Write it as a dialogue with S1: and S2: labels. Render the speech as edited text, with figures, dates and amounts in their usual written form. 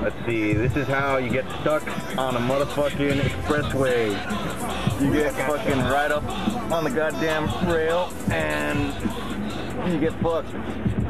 S1: Let's see, this is how you get stuck on a motherfucking expressway. You get fucking right up on the goddamn rail and you get fucked.